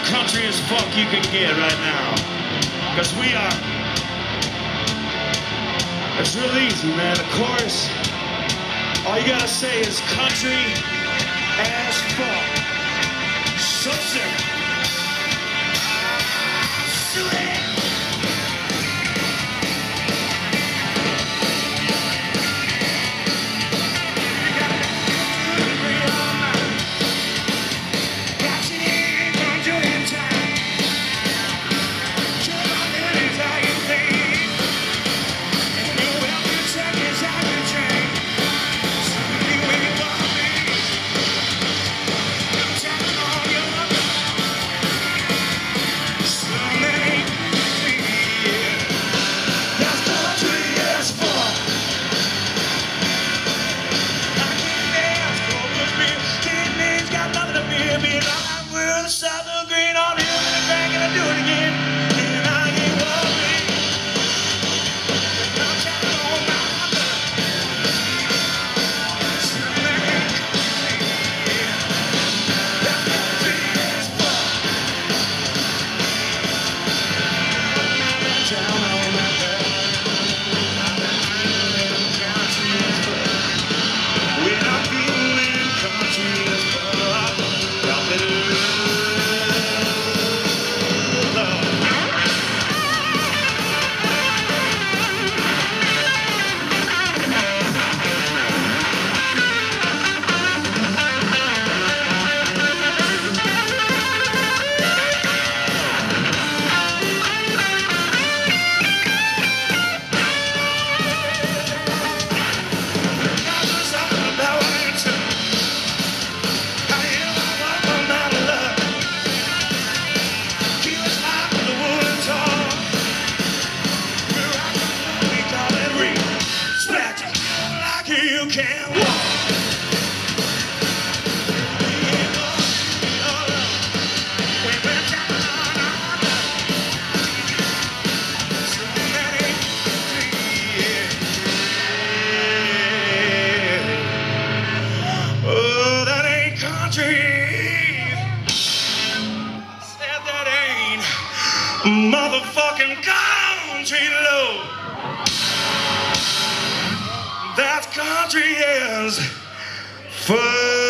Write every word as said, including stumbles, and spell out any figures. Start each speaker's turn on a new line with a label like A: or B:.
A: country as fuck you can get right now. Because we are. It's real easy, man. The chorus, all you gotta say is country as fuck. So sick. Sweet. You can't walk. Oh, that ain't country. Said that ain't motherfucking country, Lord. That country is full.